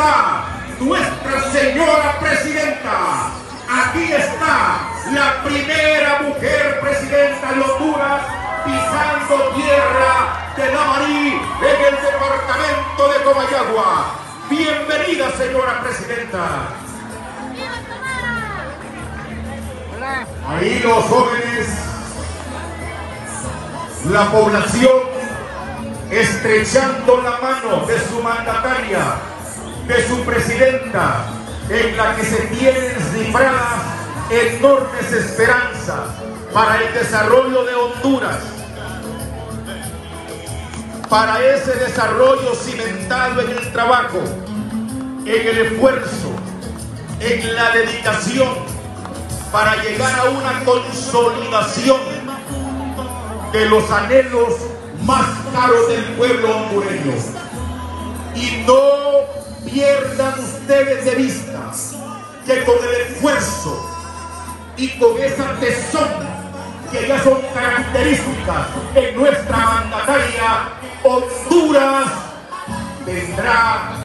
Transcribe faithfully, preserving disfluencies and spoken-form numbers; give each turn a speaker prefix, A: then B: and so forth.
A: está nuestra señora presidenta. Aquí está la primera mujer presidenta de Honduras pisando tierra de Navarí en el departamento de Comayagua. Bienvenida, señora presidenta. Ahí los jóvenes, la población, estrechando la mano de su mandataria, de su presidenta, en la que se tienen cifradas enormes esperanzas para el desarrollo de Honduras, para ese desarrollo cimentado en el trabajo, en el esfuerzo, en la dedicación, para llegar a una consolidación de los anhelos más caros del pueblo hondureño. Y no pierdan ustedes de vista que con el esfuerzo y con esa tesón que ya son características en nuestra mandataria, Honduras tendrá